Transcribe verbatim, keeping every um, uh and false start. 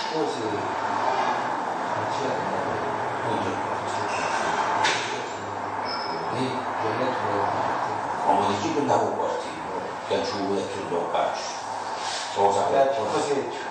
Forse non c'era appunto lì, come dici che andavo a partire, che ci vuole tutto a pace. Cosa eh, così